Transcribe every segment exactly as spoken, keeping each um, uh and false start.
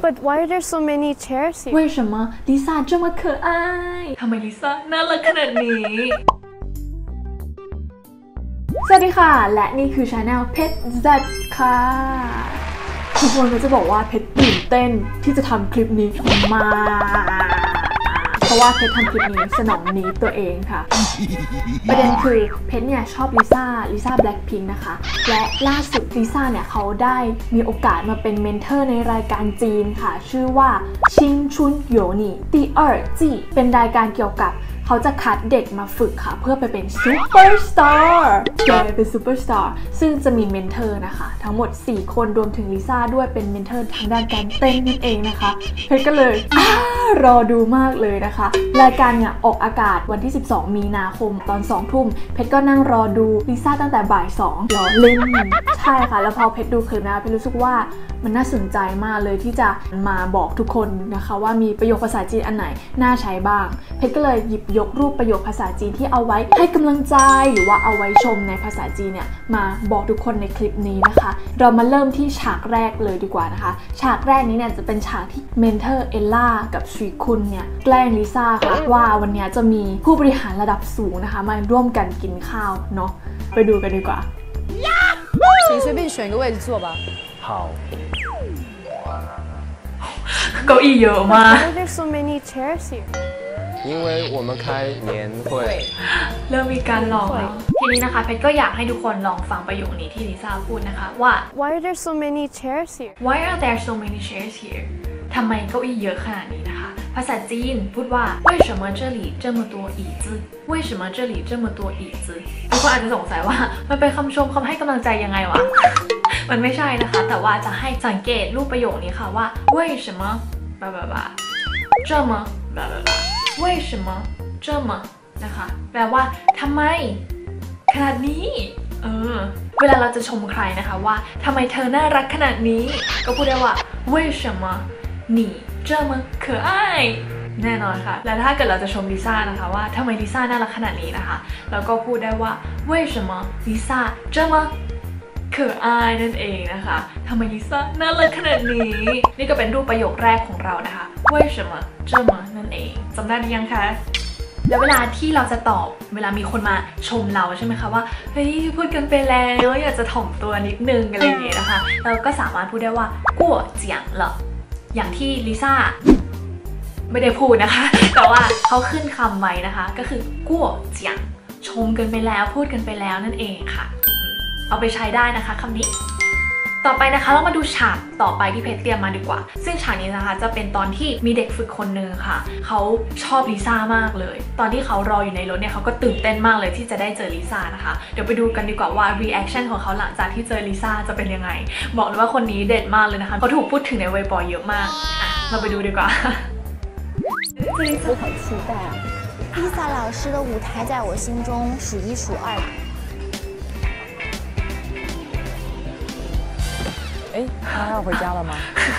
But why are there so many chairs here? 为什么ลิซ่า这么可爱ทำไมลิซ่าน่ารักขนาดนี้สวัสดีค่ะและนี่คือ Channel เพชร แซด ค่ะทุกคนก็จะบอกว่าเพชรตื่นเต้นที่จะทำคลิปนี้มากเพราะว่าเพชรทำคลิปนี้สนองนี้ตัวเองค่ะประเด็นคือเพชรเนี่ยชอบลิซ่าลิซ่าแบล็คพิงค์นะคะและล่าสุดลิซ่าเนี่ยเขาได้มีโอกาสมาเป็นเมนเทอร์ในรายการจีนค่ะชื่อว่าชิงชุนโยนี่第二季เป็นรายการเกี่ยวกับเขาจะคัดเด็กมาฝึกค่ะเพื่อไปเป็นซูเปอร์สตาร์แกเป็นซูเปอร์สตาร์ซึ่งจะมีเมนเทอร์นะคะทั้งหมดสี่คนรวมถึงลิซ่าด้วยเป็นเมนเทอร์ทางด้านการเต้นนั่นเองนะคะเพชรก็เลยรอดูมากเลยนะคะรายการเนี่ยออกอากาศวันที่สิบสองมีนาคมตอนสองทุ่มเพชรก็นั่งรอดูลิซ่าตั้งแต่บ่ายสองรอเล่นใช่ค่ะแล้วพอเพชรดูคลิปนะเพชรรู้สึกว่ามันน่าสนใจมากเลยที่จะมาบอกทุกคนนะคะว่ามีประโยคภาษาจีนอันไหนน่าใช้บ้างเพชรก็เลยหยิบยกรูปประโยคภาษาจีนที่เอาไว้ให้กำลังใจหรือว่าเอาไว้ชมในภาษาจีนเนี่ยมาบอกทุกคนในคลิปนี้นะคะเรามาเริ่มที่ฉากแรกเลยดีกว่านะคะฉากแรกนี้เนี่ยจะเป็นฉากที่เมนเทอร์เอลล่ากับชีคุนเนี่ยแกล้งลิซ่าค่ะว่าวันนี้จะมีผู้บริหารระดับสูงนะคะมาร่วมกันกินข้าวเนาะไปดูกันดีกว่า请随便选一个位置坐吧好เก้าอี้เยอะมาก Why are there so many chairs here? 因为我们开年会เริ่มมีการลองแล้วทีนี้นะคะเพชรก็อยากให้ทุกคนลองฟังประโยคนี้ที่ลิซ่าพูดนะคะว่า Why are there so many chairs here? Why are there so many chairs here ทำไมเก้าอี้เยอะขนาดนี้นะคะภาษาจีนพูดว่า为什么这里这么多椅子为什么这里这么多椅子ทุกคนอาจจะสงสัยว่ามันเป็นคำชมคำให้กำลังใจยังไงวะมันไม่ใช่นะคะแต่ว่าจะให้สังเกตรูปประโยคนี้ค่ะว่า为什么บลาบลาบลา这么บลาบลาบลา为什么这么นะคะแปลว่าทำไมขนาดนี้เออเวลาเราจะชมใครนะคะว่าทำไมเธอน่ารักขนาดนี้ก็พูดได้ว่า为什么你这么可爱แน่นอนค่ะและถ้าเกิดเราจะชมลิซ่านะคะว่าทำไมลิซ่าน่ารักขนาดนี้นะคะเราก็พูดได้ว่า为什么ลิซ่า这么可爱นั่นเองนะคะทำไมลิซ่าน่ารักขนาดนี้นี่ก็เป็นรูปประโยคแรกของเรานะคะ为什么这么นั่นเองจำได้หรือยังคะแล้วเวลาที่เราจะตอบเวลามีคนมาชมเราใช่ไหมคะว่าเฮ้ยพูดกันไปแล้วอยากจะถ่อมตัวนิดนึงอะไรอย่างเงี้ยนะคะเราก็สามารถพูดได้ว่ากั่วเจียงเหรออย่างที่ลิซ่าไม่ได้พูดนะคะแต่ว่าเขาขึ้นคำไว้นะคะก็คือกั่วเจียงชมกันไปแล้วพูดกันไปแล้วนั่นเองค่ะเอาไปใช้ได้นะคะคำนี้ต่อไปนะคะเรามาดูฉากต่อไปที่เพชรเตรียมมาดีกว่าซึ่งฉากนี้นะคะจะเป็นตอนที่มีเด็กฝึกคนนึงค่ะเขาชอบลิซ่ามากเลยตอนที่เขารออยู่ในรถเนี่ยเขาก็ตื่นเต้นมากเลยที่จะได้เจอลิซ่านะคะเดี๋ยวไปดูกันดีกว่าว่า reaction ของเขาหลังจากที่เจอลิซ่าจะเป็นยังไงบอกเลยว่าคนนี้เด็ดมากเลยนะคะเขาถูกพูดถึงในเว็บบอยเยอะมากอ่ะเราไปดูดีกว่า我很期待啊 Lisa 老师的舞台在我心中数一数二哎，他要回家了吗？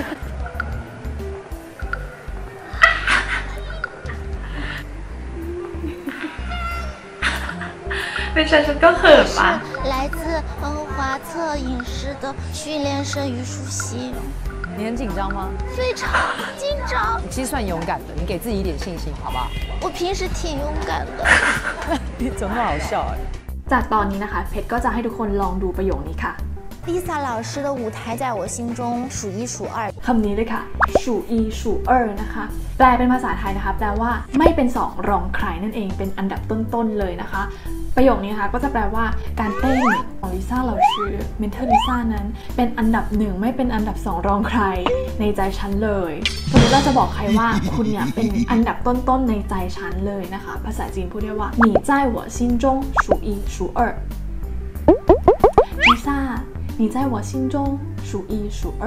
เป็นฉันฉันก็เขินปะ来自呃华策影视的训练生虞书欣。 你很紧张吗？ 非常紧张。 你其实算勇敢的，你给自己一点信心，好不好？ 我平时挺勇敢的。 你怎么那么好笑哎？ จากตอนนี้นะคะเพชรก็จะให้ทุกคนลองดูประโยคนี้ค่ะ Lisa 老师的舞台在我心中数一数二คำนี้เลยค่ะ数一数二นะคะแปลเป็นภาษาไทยนะคะแปลว่าไม่เป็นสองรองใครนั่นเองเป็นอันดับต้นๆเลยนะคะประโยคนี้นะคะก็จะแปลว่าการเต้นของลิซ่าเราชื่อเมนเทอร์ลิซ่านั้นเป็นอันดับหนึ่งไม่เป็นอันดับสองรองใครในใจฉันเลยสมมติเราจะบอกใครว่าคุณเนี่ยเป็นอันดับต้นๆในใจฉันเลยนะคะภาษาจีนพูดได้ว่า你在我心中数一数二ลิซ่า你在我心中数一数二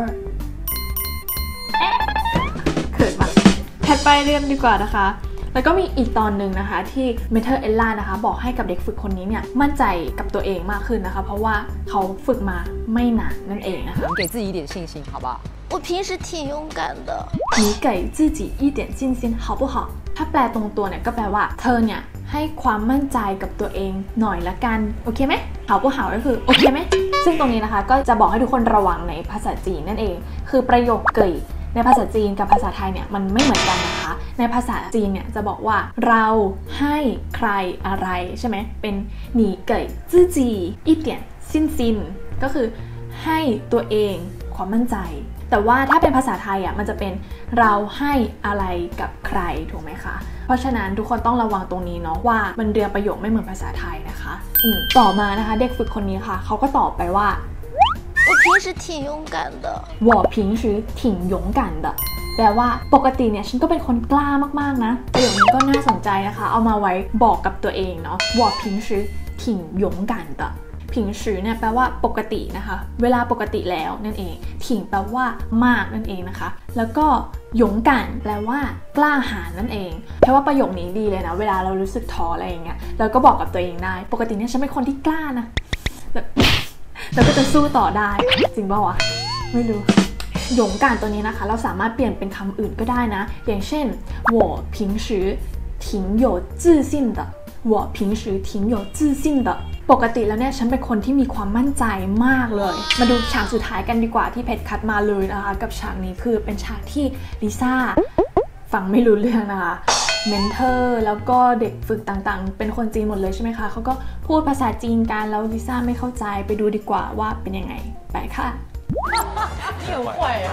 เขินมากแพทไปเรียนดีกว่านะคะแล้วก็มีอีกตอนหนึ่งนะคะที่เมเทอร์เอลล่านะคะบอกให้กับเด็กฝึกคนนี้เนี่ยมั่นใจกับตัวเองมากขึ้นนะคะเพราะว่าเขาฝึกมาไม่นานนั่นเองนะคะ给自己一点信心好不好我平时挺勇敢的你给自己一点信心好不好ถ้าแปลตรงตัวเนี่ยก็แปลว่าเธอเนี่ยให้ความมั่นใจกับตัวเองหน่อยละกันโอเคไหมหาผู้หาก็คือโอเคไหมซึ่งตรงนี้นะคะก็จะบอกให้ทุกคนระวังในภาษาจีนนั่นเองคือประโยคเกยในภาษาจีนกับภาษาไทยเนี่ยมันไม่เหมือนกันนะคะในภาษาจีนเนี่ยจะบอกว่าเราให้ใครอะไรใช่ไหมเป็น你给自己一点信心ก็คือให้ตัวเองความมั่นใจแต่ว่าถ้าเป็นภาษาไทยอ่ะมันจะเป็นเราให้อะไรกับใครถูกไหมคะเพราะฉะนั้นทุกคนต้องระวังตรงนี้เนาะว่ามันเรียงประโยคไม่เหมือนภาษาไทยนะคะอืมต่อมานะคะเด็กฝึกคนนี้ค่ะเขาก็ตอบไปว่า我平时挺勇敢的我平时挺勇敢的แปลว่าปกติเนี่ยฉันก็เป็นคนกล้ามากๆนะประโยคนี้ก็น่าสนใจนะคะเอามาไว้บอกกับตัวเองเนาะ我平时挺勇敢的ผิงชือเนี่ยแปลว่าปกตินะคะเวลาปกติแล้วนั่นเองถิงแปลว่ามากนั่นเองนะคะแล้วก็หยงกันแปลว่ากล้าหาญนั่นเองแปลว่าประโยคนี้ดีเลยนะเวลาเรารู้สึกท้ออะไรอย่างเงี้ยเราก็บอกกับตัวเองได้ปกติเนี่ยฉันเป็นคนที่กล้านะแบบเราก็จะสู้ต่อได้จริงป่าวะไม่รู้หยงกันตัวนี้นะคะเราสามารถเปลี่ยนเป็นคำอื่นก็ได้นะอย่างเช่น我平时挺有自信的我平时挺有自信的ปกติแล้วเนี่ยฉันเป็นคนที่มีความมั่นใจมากเลยมาดูฉากสุดท้ายกันดีกว่าที่เพชรคัดมาเลยนะคะกับฉากนี้คือเป็นฉากที่ลิซ่าฟังไม่รู้เรื่องนะคะเมนเทอร์แล้วก็เด็กฝึกต่างๆเป็นคนจีนหมดเลยใช่ไหมคะเขาก็พูดภาษาจีนกันแล้วลิซ่าไม่เข้าใจไปดูดีกว่าว่าเป็นยังไงไปค่ะ你很坏啊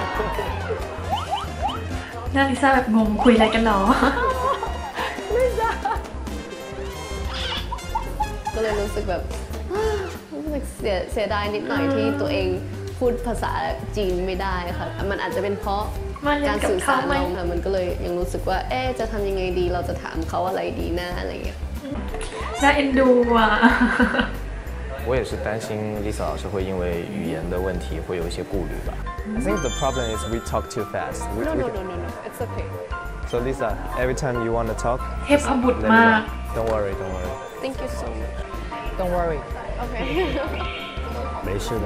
หน้าลิซ่าแบบงงคุยอะไรกันหรอก็เลยรู้สึกแบบรู้สึกเสียเสียดายนิดหน่อยที่ตัวเองพูดภาษาจีนไม่ได้ค่ะมันอาจจะเป็นเพราะการสื่อสารเราค่ะมันก็เลยยังรู้สึกว่าเอ๊ะจะทำยังไงดีเราจะถามเขาอะไรดีนะอะไรอย่างเงี้ยน่าเอ็นดูอ่ะ我也是担心 Lisa 老师会因为语言的问题会有一些顾虑吧。I think the problem is we talk too fast. We, no, we no, no, no, no. It's okay. So Lisa, every time you want to talk, เทพบุตรมาก Don't worry, don't worry. Thank you so much. Don't worry. Okay. 没事的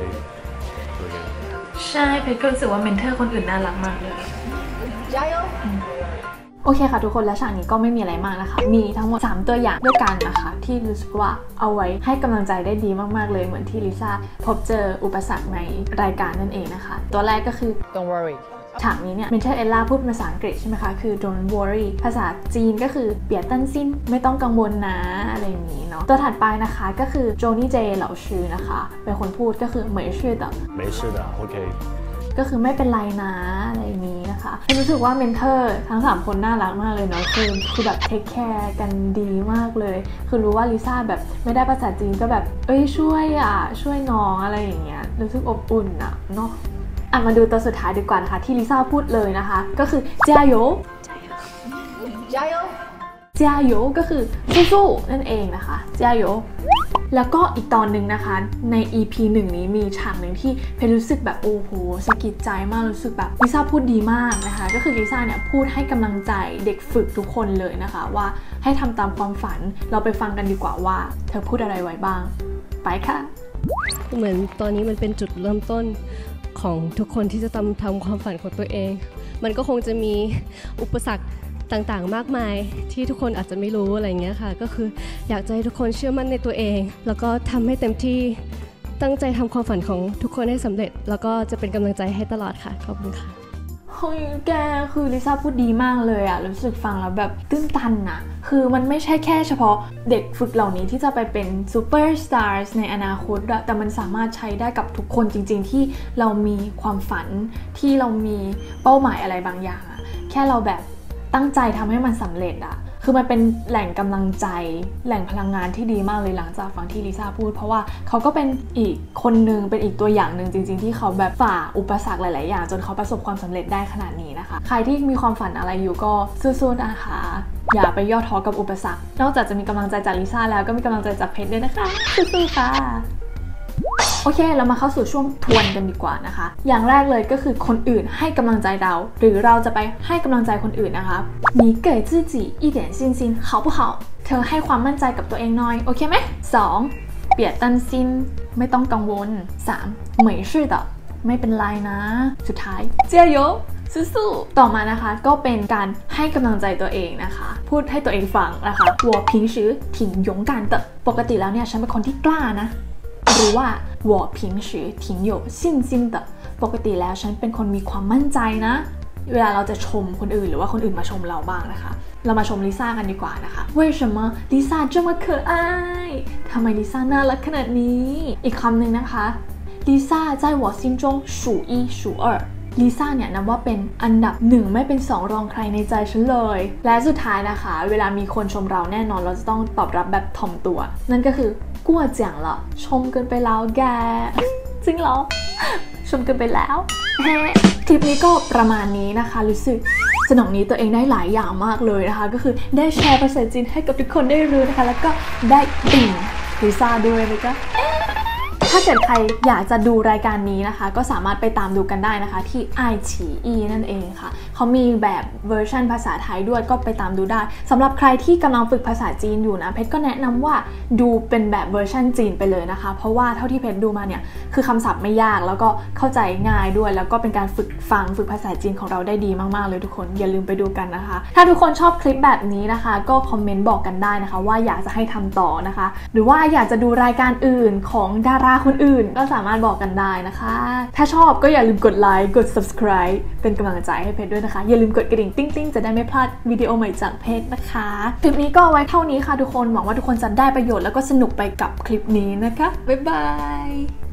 ，OK。OK。 ใช่เพชรก็รู้สึกว่าเมนเทอร์คนอื่นน่ารักมากเลย加油โอเคค่ะทุกคนและฉากนี้ก็ไม่มีอะไรมากนะคะมีทั้งหมดสามตัวอย่างด้วยกันนะคะที่รู้สึกว่าเอาไว้ให้กำลังใจได้ดีมากๆเลยเหมือนที่ลิซ่าพบเจออุปสรรคในรายการนั่นเองนะคะตัวแรกก็คือ Don't worry ฉากนี้เนี่ยเมนเทอร์เอลล่าพูดเป็นภาษาอังกฤษใช่ไหมคะคือ don't worry ภาษาจีนก็คือเปียตันซินไม่ต้องกังวลนะอะไรอย่างนี้เนาะตัวถัดไปนะคะก็คือโจนี่เจเหล่าชื่อนะคะเป็นคนพูดก็คือเหมยชื่อแต่没事的 OK ก็คือไม่เป็นไรนะอะไรอย่างนี้นะคะรู้สึกว่าเมนเทอร์ทั้งสามคนน่ารักมากเลยเนาะคือคือแบบเทคแคร์กันดีมากเลยคือรู้ว่าลิซ่าแบบไม่ได้ภาษาจีนก็แบบเอ้ยช่วยอ่ะช่วยน้องอะไรอย่างเงี้ยรู้สึกอบอุ่นอ่ะเนาะมาดูตัวสุดท้ายดีกว่านะคะที่ลิซ่าพูดเลยนะคะก็คือ加油加油加油ก็คือสู้ๆนั่นเองนะคะ加油แล้วก็อีกตอนหนึ่งนะคะใน อี พี หนึ่งนี้มีฉากหนึ่งที่เพชรรู้สึกแบบโอ้โหสะกิดใจมากรู้สึกแบบลิซ่าพูดดีมากนะคะก็คือลิซ่าเนี่ยพูดให้กำลังใจเด็กฝึกทุกคนเลยนะคะว่าให้ทำตามความฝันเราไปฟังกันดีกว่าว่าเธอพูดอะไรไว้บ้างไปค่ะเหมือนตอนนี้มันเป็นจุดเริ่มต้นของทุกคนที่จะทำทำความฝันของตัวเองมันก็คงจะมีอุปสรรคต่างๆมากมายที่ทุกคนอาจจะไม่รู้อะไรเงี้ยค่ะก็คืออยากจะให้ทุกคนเชื่อมั่นในตัวเองแล้วก็ทำให้เต็มที่ตั้งใจทำความฝันของทุกคนให้สำเร็จแล้วก็จะเป็นกำลังใจให้ตลอดค่ะขอบคุณค่ะเฮ้ยแกคือลิซ่าพูดดีมากเลยอะรู้สึกฟังแล้วแบบตื้นตันอะคือมันไม่ใช่แค่เฉพาะเด็กฝึกเหล่านี้ที่จะไปเป็นซูเปอร์สตาร์ในอนาคตอะแต่มันสามารถใช้ได้กับทุกคนจริงๆที่เรามีความฝันที่เรามีเป้าหมายอะไรบางอย่างอะแค่เราแบบตั้งใจทำให้มันสำเร็จอะคือมันเป็นแหล่งกำลังใจแหล่งพลังงานที่ดีมากเลยหลังจากฟังที่ลิซ่าพูดเพราะว่าเขาก็เป็นอีกคนนึงเป็นอีกตัวอย่างหนึ่งจริงๆที่เขาแบบฝ่าอุปสรรคหลายๆอย่างจนเขาประสบความสำเร็จได้ขนาดนี้นะคะใครที่มีความฝันอะไรอยู่ก็สู้ๆนะคะอย่าไปย่อท้อกับอุปสรรคนอกจากจะมีกำลังใจจากลิซ่าแล้วก็มีกำลังใจจากเพชรด้วยนะคะสู้ๆค่ะโอเคเรามาเข้าสู่ช่วงทวนกันดีกว่านะคะอย่างแรกเลยก็คือคนอื่นให้กำลังใจเราหรือเราจะไปให้กำลังใจคนอื่นนะคะ你给自己一点信心好不好เธอให้ความมั่นใจกับตัวเองหน่อยโอเคไหมสองเปียตันซินไม่ต้องกังวลสามเหมยชื่อ的ไม่เป็นไรนะสุดท้ายเจียโยสู้ๆต่อมานะคะก็เป็นการให้กำลังใจตัวเองนะคะพูดให้ตัวเองฟังนะคะ我平时挺勇敢的ปกติแล้วเนี่ยฉันเป็นคนที่กล้านะหรือว่า我平时挺有信心的ปกติแล้วฉันเป็นคนมีความมั่นใจนะเวลาเราจะชมคนอื่นหรือว่าคนอื่นมาชมเราบ้างนะคะเรามาชมลิซ่ากันดีกว่านะคะ为什么ลิซ่า这么可爱ทำไมลิซ่าน่ารักขนาดนี้อีกคำหนึ่งนะคะลิซ่า在我心中数一数二ลิซ่าเนี่ยนับว่าเป็นอันดับหนึ่งไม่เป็นสองรองใครในใจฉันเลยและสุดท้ายนะคะเวลามีคนชมเราแน่นอนเราจะต้องตอบรับแบบถ่อมตัวนั่นก็คือกั่วเจียงละชมเกินไปแล้วแกจริงเหรอชมเกินไปแล้วคลิปนี้ก็ประมาณนี้นะคะรู้สึกสนองนี้ตัวเองได้หลายอย่างมากเลยนะคะก็คือได้แชร์ภาษาจีนให้กับทุกคนได้รู้นะคะแล้วก็ได้ติ่งลิซ่าด้วยนะคะถ้าเกิดใครอยากจะดูรายการนี้นะคะก็สามารถไปตามดูกันได้นะคะที่ ไอ ฉี อี นั่นเองค่ะเขามีแบบเวอร์ชันภาษาไทยด้วยก็ไปตามดูได้สำหรับใครที่กำลังฝึกภาษาจีนอยู่นะเพชรก็แนะนำว่าดูเป็นแบบเวอร์ชันจีนไปเลยนะคะเพราะว่าเท่าที่เพชรดูมาเนี่ยคือคำศัพท์ไม่ยากแล้วก็เข้าใจง่ายด้วยแล้วก็เป็นการฝึกฟังฝึกภาษาจีนของเราได้ดีมากๆเลยทุกคนอย่าลืมไปดูกันนะคะถ้าทุกคนชอบคลิปแบบนี้นะคะก็คอมเมนต์บอกกันได้นะคะว่าอยากจะให้ทำต่อนะคะหรือว่าอยากจะดูรายการอื่นของดาราคนอื่นก็สามารถบอกกันได้นะคะถ้าชอบก็อย่าลืมกดไลค์กด subscribe เป็นกำลังใจให้เพชรด้วยนะคะอย่าลืมกดกระดิ่งติ๊งติ๊งจะได้ไม่พลาดวิดีโอใหม่จากเพชรนะคะคลิปนี้ก็ไว้เท่านี้ค่ะทุกคนหวังว่าทุกคนจะได้ประโยชน์แล้วก็สนุกไปกับคลิปนี้นะคะบ๊ายบาย